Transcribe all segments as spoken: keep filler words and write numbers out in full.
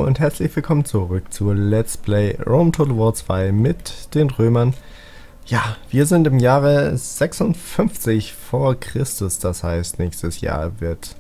und herzlich willkommen zurück zu Let's Play Rome Total War zwei mit den Römern. Ja, wir sind im Jahre sechsundfünfzig vor Christus, das heißt nächstes Jahr wird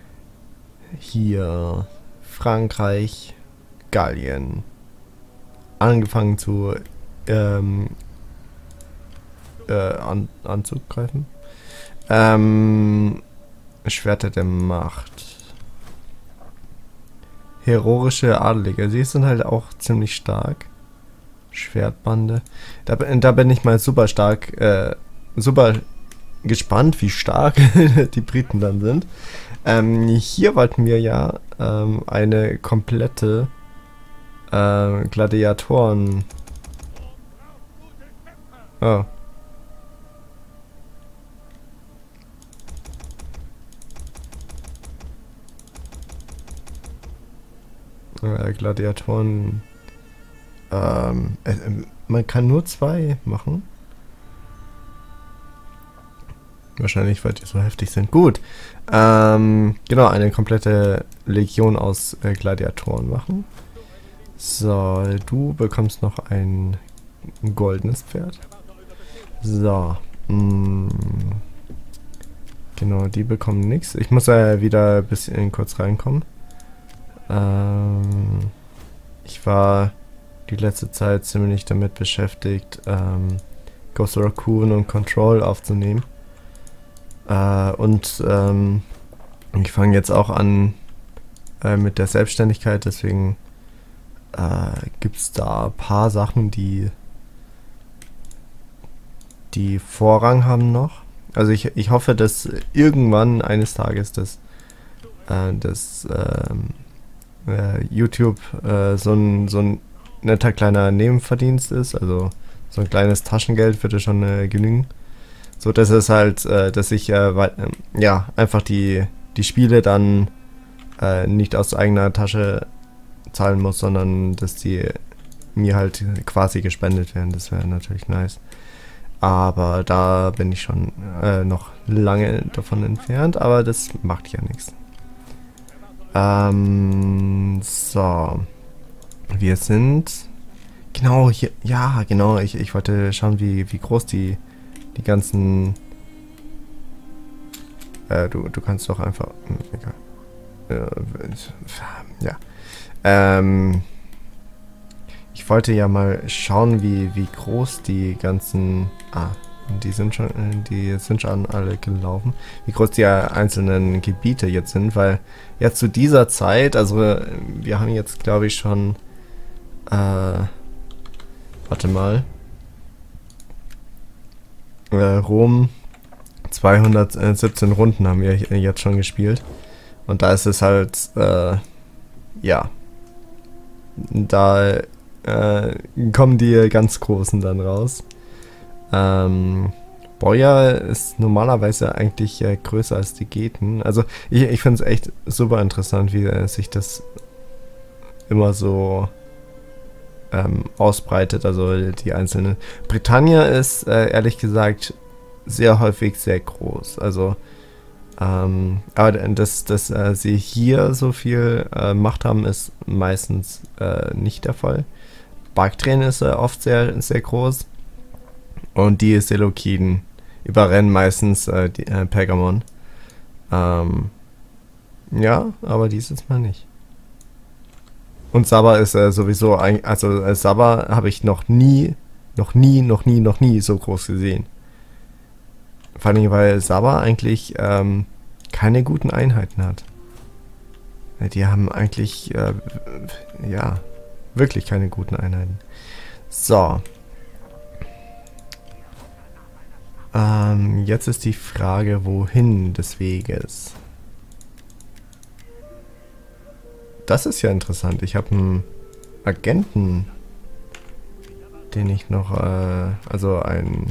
hier Frankreich, Gallien angefangen zu ähm, äh, an, anzugreifen. Ähm, Schwerter der Macht. Heroische Adelige, sie sind halt auch ziemlich stark. Schwertbande. Da, da bin ich mal super stark, äh, super gespannt, wie stark die Briten dann sind. Ähm, hier wollten wir ja ähm, eine komplette äh, Gladiatoren... Oh. Äh, Gladiatoren... Ähm, äh, man kann nur zwei machen. Wahrscheinlich, weil die so heftig sind. Gut. Ähm, genau, eine komplette Legion aus äh, Gladiatoren machen. So, du bekommst noch ein goldenes Pferd. So. Mh, genau, die bekommen nichts. Ich muss ja äh, wieder ein bisschen kurz reinkommen. Ähm, ich war die letzte Zeit ziemlich damit beschäftigt, ähm, Ghost Recon und Control aufzunehmen. Äh, und ähm, ich fange jetzt auch an äh, mit der Selbstständigkeit, deswegen äh, gibt es da ein paar Sachen, die die Vorrang haben noch. Also ich, ich hoffe, dass irgendwann eines Tages das, äh, das ähm, äh, YouTube äh, so ein, so ein netter kleiner Nebenverdienst ist, also so ein kleines Taschengeld würde schon äh, genügen. So, dass es halt, äh, dass ich äh, äh, ja einfach die die Spiele dann äh, nicht aus eigener Tasche zahlen muss, sondern dass die mir halt quasi gespendet werden. Das wäre natürlich nice. Aber da bin ich schon äh, noch lange davon entfernt, aber das macht ja nichts. Ähm, so. Wir sind... Genau, hier... Ja, genau. Ich, ich wollte schauen, wie, wie groß die, die ganzen... Äh, du, du kannst doch einfach... Egal. Äh, ja. Ähm... Ich wollte ja mal schauen, wie, wie groß die ganzen... Ah, die sind schon die sind schon alle gelaufen. Wie groß die einzelnen Gebiete jetzt sind, weil jetzt zu dieser Zeit, also wir haben jetzt glaube ich schon... Äh, warte mal. Äh, Rom, zweihundertsiebzehn Runden haben wir jetzt schon gespielt. Und da ist es halt, äh, ja. Da äh, kommen die ganz Großen dann raus. Ähm, Boja ist normalerweise eigentlich äh, größer als die Geten. Also ich, ich finde es echt super interessant, wie äh, sich das immer so ähm, ausbreitet, also die einzelnen. Britannia ist äh, ehrlich gesagt sehr häufig sehr groß. Also ähm, aber dass, dass äh, sie hier so viel äh, Macht haben, ist meistens äh, nicht der Fall. Baktrien ist äh, oft sehr, sehr groß. Und die Seleukiden überrennen meistens äh, die, äh, Pergamon. Ähm, ja, aber dieses Mal nicht. Und Saba ist äh, sowieso, ein, also äh, Saba habe ich noch nie, noch nie, noch nie, noch nie so groß gesehen. Vor allem, weil Saba eigentlich ähm, keine guten Einheiten hat. Die haben eigentlich, äh, ja, wirklich keine guten Einheiten. So. Ähm, jetzt ist die Frage, wohin des Weges. Das ist ja interessant. Ich habe einen Agenten, den ich noch, äh, also ein...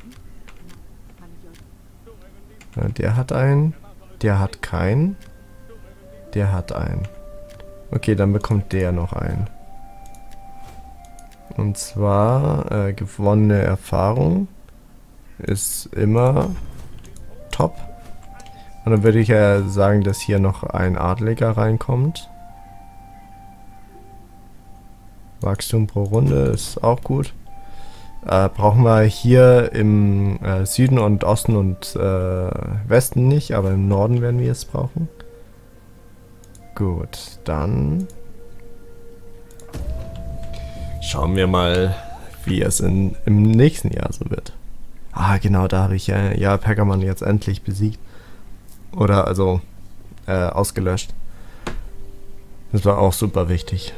Ja, der hat einen, der hat keinen, der hat einen. Okay, dann bekommt der noch einen. Und zwar äh, gewonnene Erfahrung ist immer top. Und dann würde ich ja sagen, dass hier noch ein Adliger reinkommt. Wachstum pro Runde ist auch gut. Äh, brauchen wir hier im äh, Süden und Osten und äh, Westen nicht, aber im Norden werden wir es brauchen. Gut, dann schauen wir mal, wie es in, im nächsten Jahr so wird. Ah, genau, da habe ich äh, ja Pergamon jetzt endlich besiegt. Oder also äh, ausgelöscht. Das war auch super wichtig.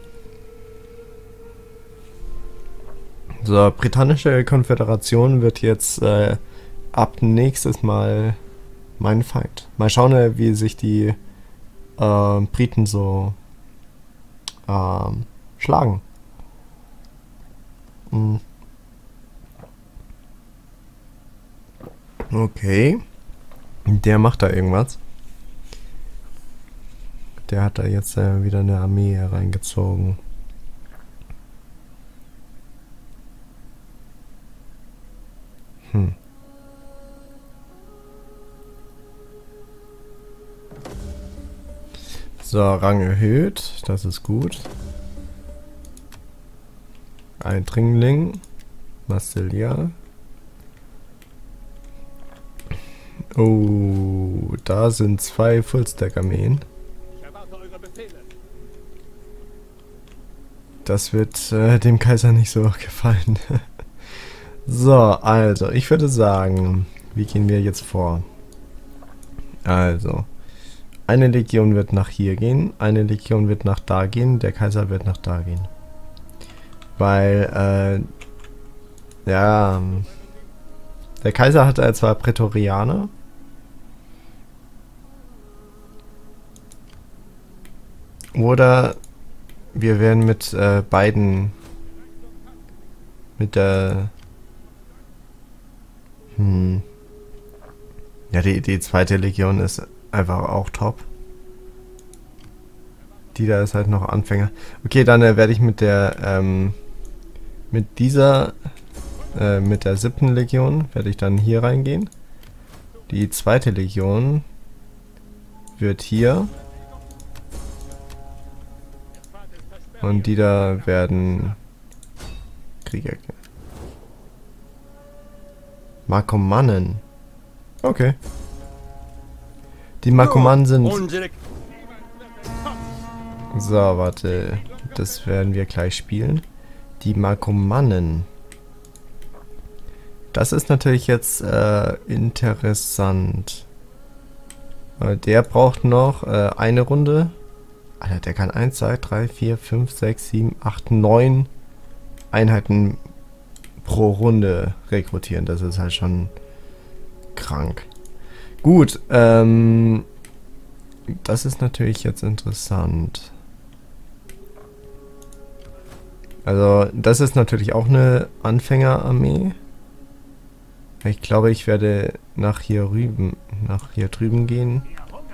So, britannische Konföderation wird jetzt äh, ab nächstes Mal mein Feind. Mal schauen, äh, wie sich die äh, Briten so äh, schlagen. Hm. Okay. Der macht da irgendwas. Der hat da jetzt äh, wieder eine Armee reingezogen. Hm. So, Rang erhöht. Das ist gut. Eindringling. Massilia. Oh, da sind zwei Fullstack-Armeen. Das wird äh, dem Kaiser nicht so gefallen. So, also, ich würde sagen, wie gehen wir jetzt vor? Also, eine Legion wird nach hier gehen, eine Legion wird nach da gehen, der Kaiser wird nach da gehen. Weil, äh, ja, der Kaiser hat äh, zwar Prätorianer, oder wir werden mit äh, beiden, mit der, hm, ja, die, die zweite Legion ist einfach auch top. Die da ist halt noch Anfänger. Okay, dann äh, werde ich mit der, ähm, mit dieser, äh, mit der siebten Legion werde ich dann hier reingehen. Die zweite Legion wird hier. Und die da werden Krieger. Markomannen. Okay. Die Markomannen sind... So, warte. Das werden wir gleich spielen. Die Markomannen. Das ist natürlich jetzt äh, interessant. Weil der braucht noch äh, eine Runde. Alter, der kann eins, zwei, drei, vier, fünf, sechs, sieben, acht, neun Einheiten pro Runde rekrutieren. Das ist halt schon krank. Gut, ähm, das ist natürlich jetzt interessant. Also, das ist natürlich auch eine Anfängerarmee. Ich glaube, ich werde nach hier rüben, nach hier drüben gehen.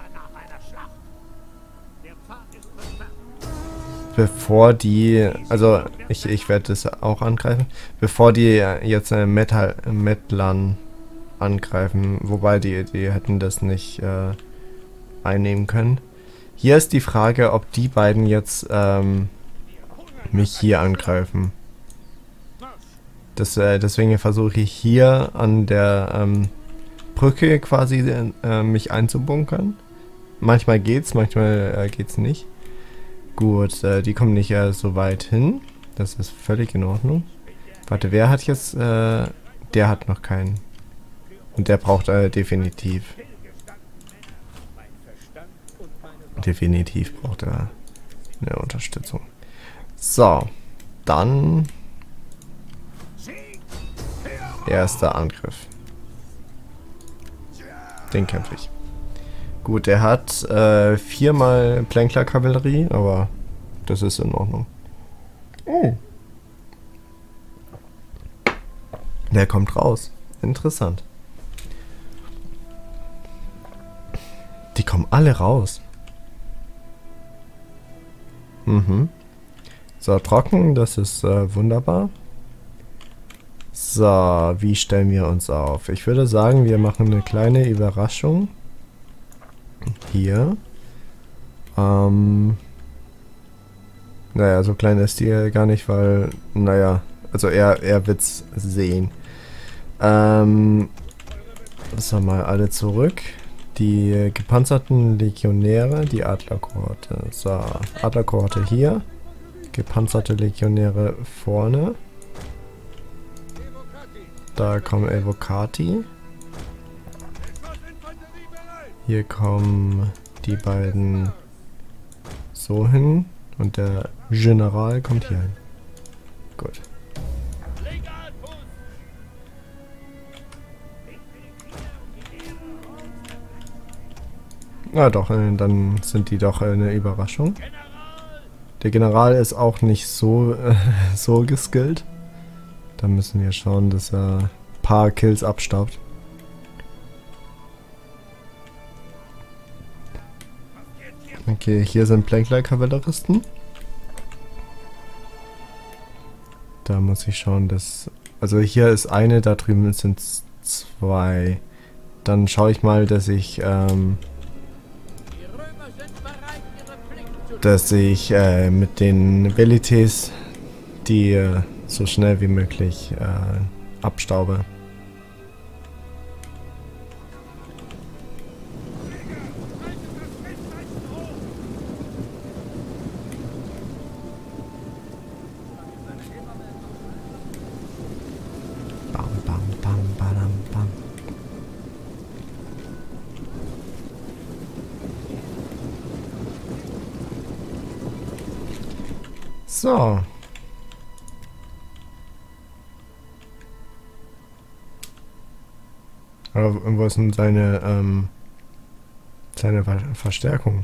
Bevor die, also ich, ich werde das auch angreifen, bevor die jetzt äh, Metal, Metlan angreifen, wobei die, die hätten das nicht äh, einnehmen können. Hier ist die Frage, ob die beiden jetzt ähm, mich hier angreifen. Das, äh, deswegen versuche ich hier an der ähm, Brücke quasi äh, mich einzubunkern. Manchmal geht's, manchmal äh, geht's nicht. Gut, äh, die kommen nicht äh, so weit hin. Das ist völlig in Ordnung. Warte, wer hat jetzt... Äh, der hat noch keinen. Und der braucht äh, definitiv... Definitiv braucht er eine Unterstützung. So, dann... Erster Angriff. Den kämpfe ich. Gut, der hat äh, viermal Plänkler-Kavallerie, aber das ist in Ordnung. Oh. Der kommt raus. Interessant. Die kommen alle raus. Mhm. So, trocken, das ist äh, wunderbar. So, wie stellen wir uns auf? Ich würde sagen, wir machen eine kleine Überraschung. Hier. Ähm, Naja, so klein ist die gar nicht, weil, naja, also er, er wird's sehen. Ähm, so, mal alle zurück. Die gepanzerten Legionäre, die Adlerkohorte. So, Adlerkohorte hier. Gepanzerte Legionäre vorne. Da kommen Evocati. Hier kommen die beiden so hin. Und der General kommt hier hin. Gut. Na doch, äh, dann sind die doch äh, eine Überraschung. Der General ist auch nicht so, äh, so geskillt. Da müssen wir schauen, dass er ein paar Kills abstaubt. Okay, hier sind Plänkler-Kavalleristen. Da muss ich schauen, dass... Also hier ist eine, da drüben sind zwei. Dann schaue ich mal, dass ich... Ähm, dass ich äh, mit den Velites die äh, so schnell wie möglich äh, abstaube. Bam, bam, bam, badam, bam. So. Aber wo ist denn seine, ähm, seine Ver Verstärkung?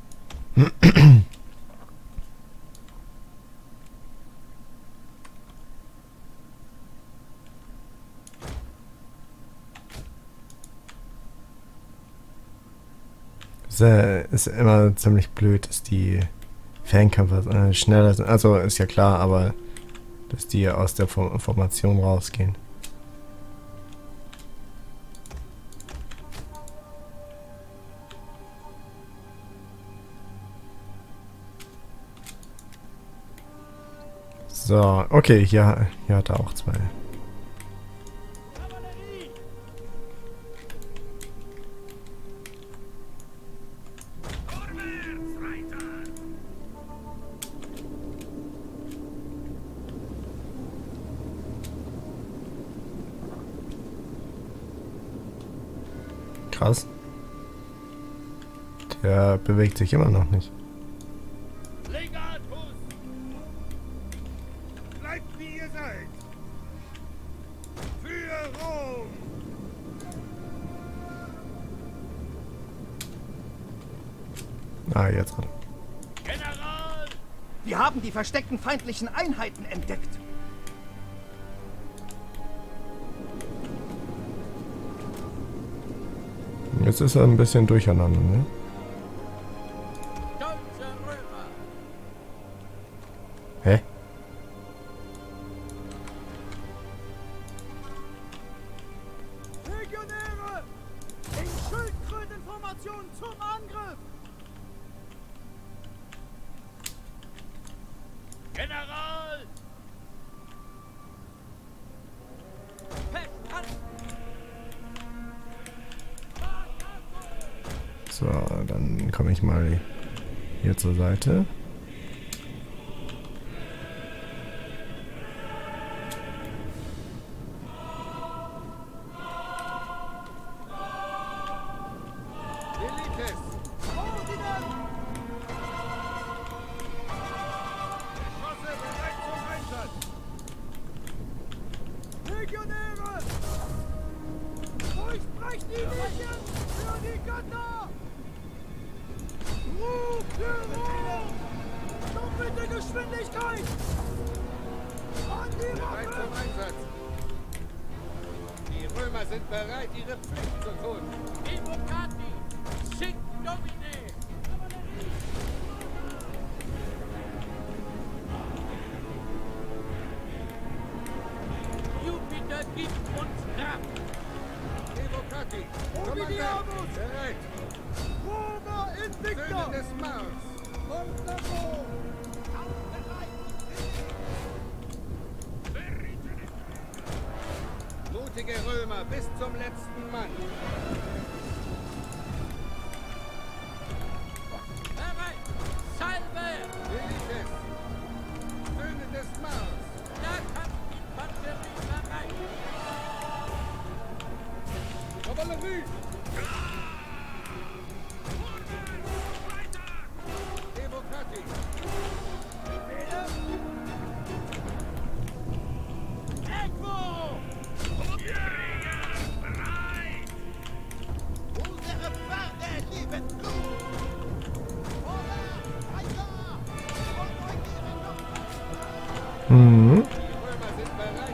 Ist, äh, ist immer ziemlich blöd, dass die Fernkämpfer äh, schneller sind. Also ist ja klar, aber dass die aus der Form Formation rausgehen. So, okay, hier, hier hat er auch zwei. Krass. Der bewegt sich immer noch nicht. Bleibt wie ihr seid. Für Rom. Ah, jetzt hat er. General! Wir haben die versteckten feindlichen Einheiten entdeckt. Jetzt ist er ein bisschen durcheinander, ne? Hä? Legionäre! In Schildkrötenformation zum Angriff! General! So, dann komme ich mal hier zur Seite. Elites! Geschosse bereit zum Einsatz! Legionäre! Durchbrecht die Linien für die Götter! Ruf für Rom! Doppelte Geschwindigkeit! An die Bereit zum Waffen! Einsatz! Die Römer sind bereit, ihre Pflicht zu tun. Evocati! Sic Domine! Jupiter gibt uns Kraft! Evocati! Obliviamus! Kommandant! Bereit! Roma Invicta! Söhne des Mars! Und Mutige Römer bis zum letzten Mann. Bereit! Salve! Milites. Söhne des Mars. Nahkampfinfanterie bereit! Kavallerie. Evocati. Unsere Pferde lieben Blut. Mhm. Die Römer sind bereit.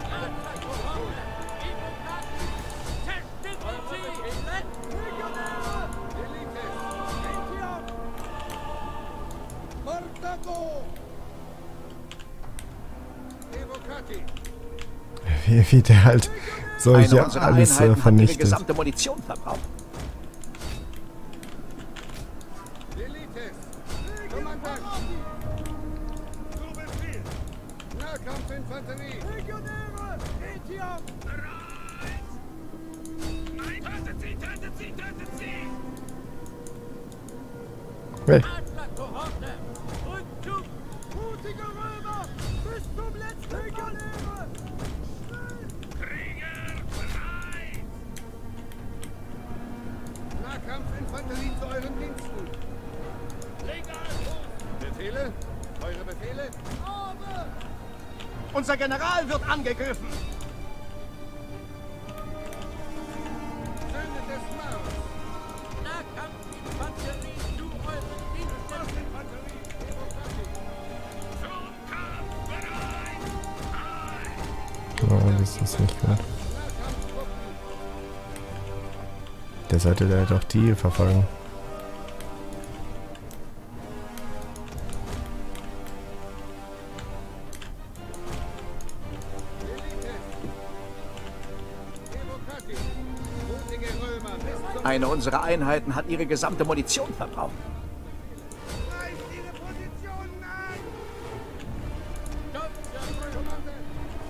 Martago. Evocati. Wie, wie der halt solche Eine unserer alles äh, Einheiten hat ihre vernichtet. gesamte Munition verbraucht. Milites. Kommandant. Zu Befehl. Nahkampfinfanterie. Legionäre. Etiam. Bereit. Nein, tötet sie, tötet sie, tötet sie. Hey. Adlerkohorte! Rückzug! Mutige Römer. Bis zum letzten Legionäre. Krieger, bereit. Nahkampfinfanterie zu euren Diensten. Befehle? Eure Befehle? Unser General wird angegriffen. Söhne des Mars. Nahkampfinfanterie zu euren Diensten! Infanterie. Evocati. Zum Kampf bereit. Oh, das ist nicht gut. Nahkampftruppen. Der sollte da doch die verfolgen. Evocati. Mutige Römer bis zum Eine unserer Einheiten hat ihre gesamte Munition verbraucht. Reißt ihre Positionen an. Deutscher Römer! Kommandant.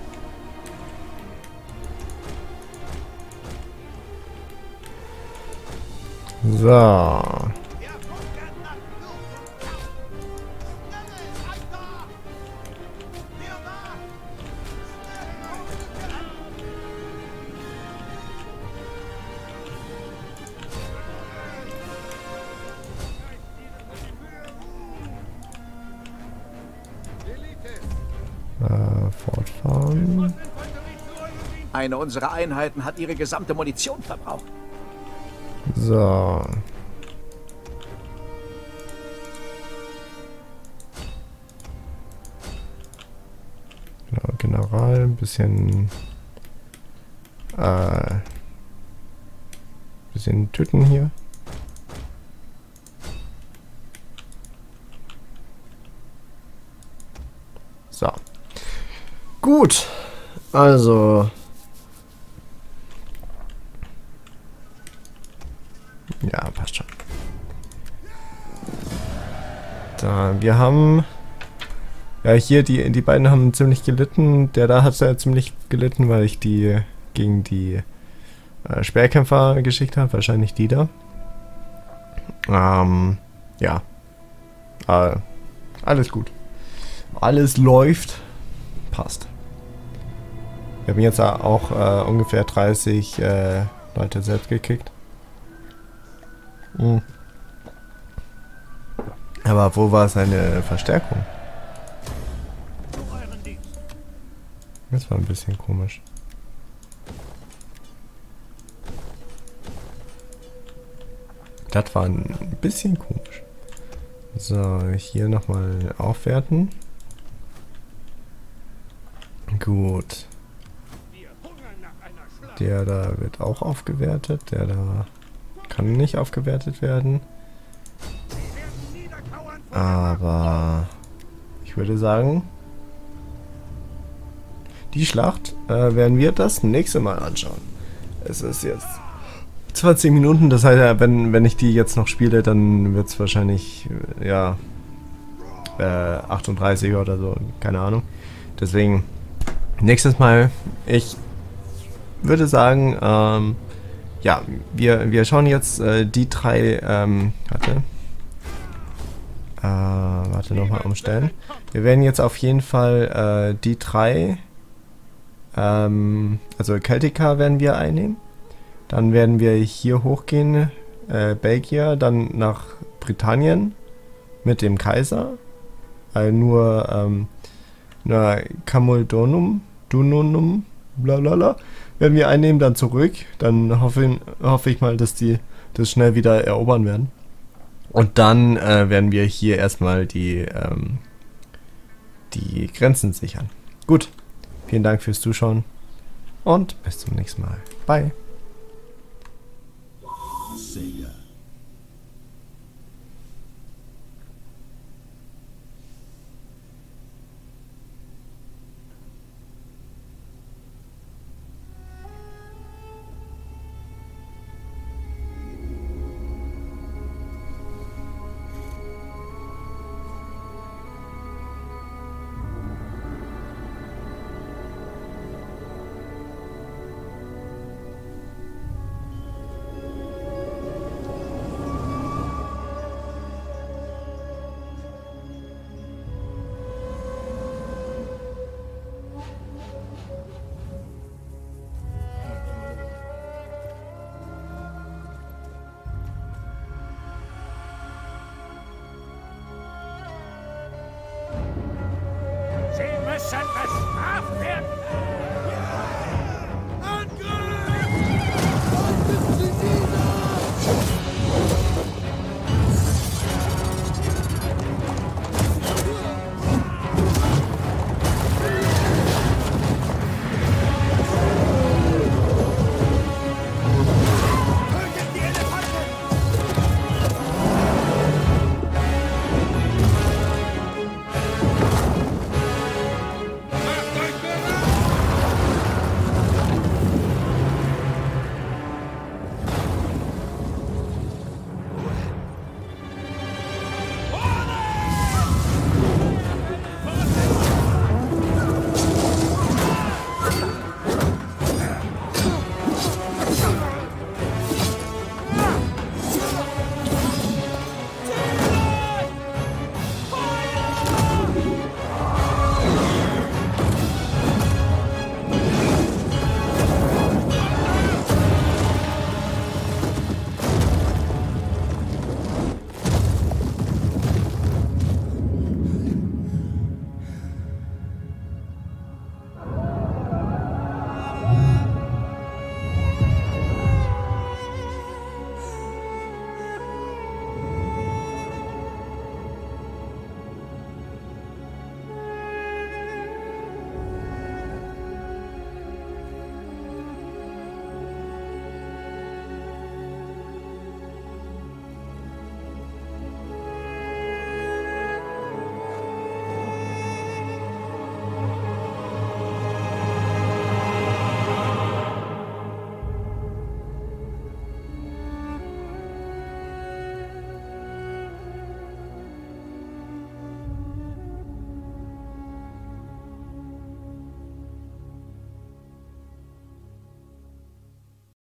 So. Wir funken nach Blut und Kampf. Schnelle Reiter! Wir wagen! Milites. Äh, fortfahren. Infanterie zu euren Diensten. Eine unserer Einheiten hat ihre gesamte Munition verbraucht. So. Genau, General, ein bisschen äh, bisschen töten hier. So. Gut. Also. Ja, passt schon. Da, wir haben. Ja, hier, die, die beiden haben ziemlich gelitten. Der da hat ja ziemlich gelitten, weil ich die gegen die äh, Speerkämpfer geschickt habe. Wahrscheinlich die da. Ähm, ja. Äh, alles gut. Alles läuft. Passt. Wir haben jetzt auch äh, ungefähr dreißig äh, Leute selbst gekickt. Mhm. Aber wo war seine Verstärkung? Zu euren Diensten. Das war ein bisschen komisch. Das war ein bisschen komisch. So, hier nochmal aufwerten. Gut. Wir hungern nach einer Schlacht. Der da wird auch aufgewertet. Der da kann nicht aufgewertet werden. Sie werden niederkauern vor Aber ich würde sagen, die Schlacht äh, werden wir das nächste Mal anschauen. Es ist jetzt zwanzig Minuten, das heißt, ja, wenn, wenn ich die jetzt noch spiele, dann wird es wahrscheinlich, äh, ja, äh, achtunddreißig oder so, keine Ahnung. Deswegen, nächstes Mal, ich würde sagen, ähm, ja, wir, wir schauen jetzt äh, die drei, ähm, warte, äh, warte nochmal umstellen. Wir werden jetzt auf jeden Fall äh, die drei, ähm, also Celtica werden wir einnehmen. Dann werden wir hier hochgehen, äh, Belgier, dann nach Britannien mit dem Kaiser. Äh, nur, ähm, nur Camuldonum, Dununum, blablabla, werden wir einnehmen, dann zurück. Dann hoffe, hoffe ich mal, dass die das schnell wieder erobern werden. Und dann äh, werden wir hier erstmal die, ähm, die Grenzen sichern. Gut, vielen Dank fürs Zuschauen und bis zum nächsten Mal. Bye.